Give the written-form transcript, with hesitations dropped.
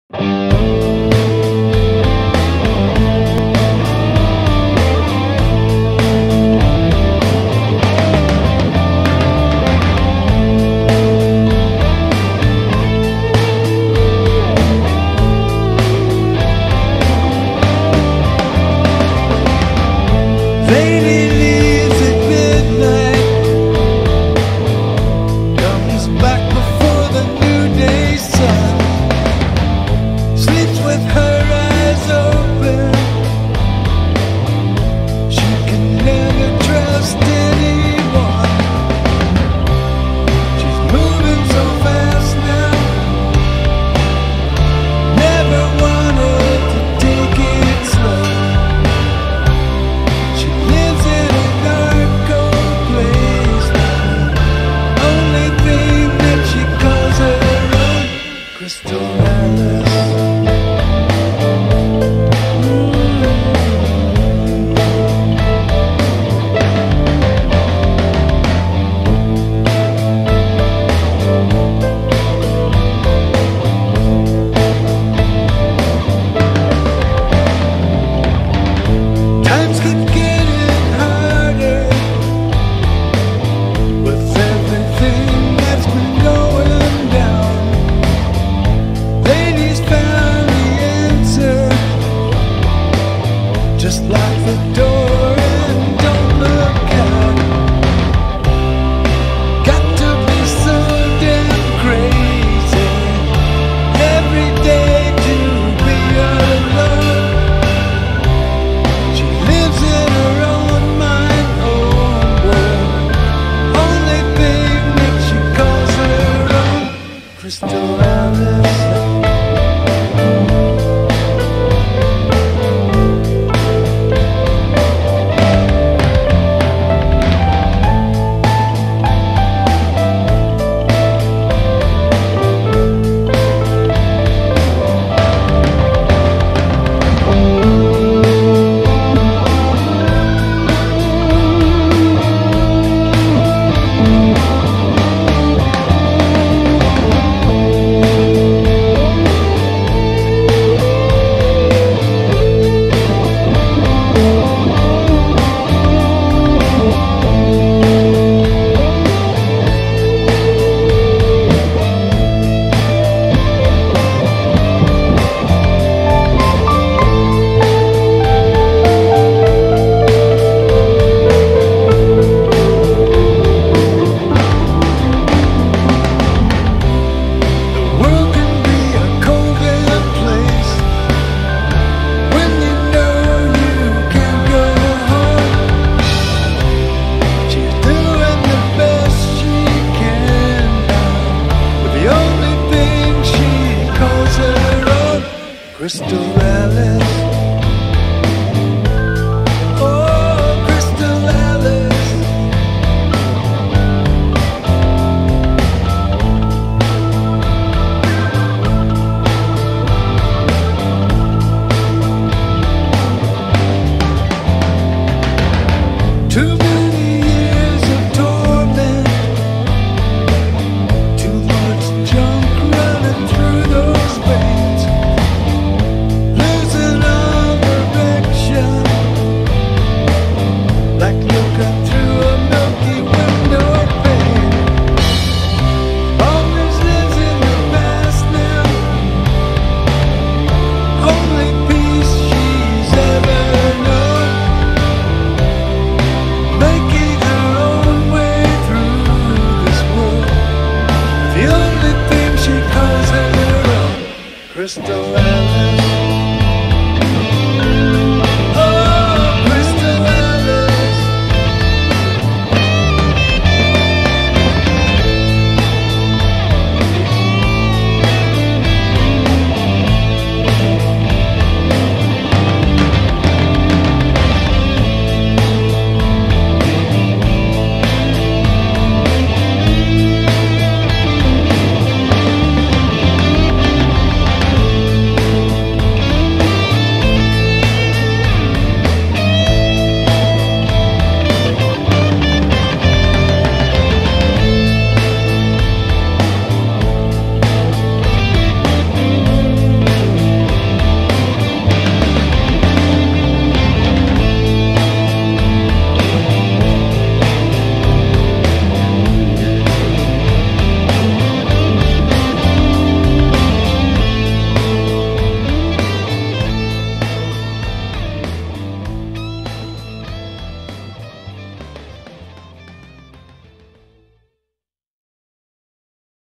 Lady leaves at midnight, comes back before the new day's sun, sleeps with her eyes open. She can never trust anyone. She's moving so fast now, never wanted to take it slow. Crystal Alice. Times keep getting harder with everything that's been going down. Just lock the door and don't look out. Got to be so damn crazy every day to be alone. She lives in her own mind, own world. Only thing that she calls her own, Crystal Alice. Crystal Alice. Oh, Crystal Alice. Too many years of torment, too much junk running through those veins, losing all direction, like looking through a milky window pane. Always lives in the past now, only peace she's ever known, making her own way through this world. The only thing she calls her own, Crystal Alice.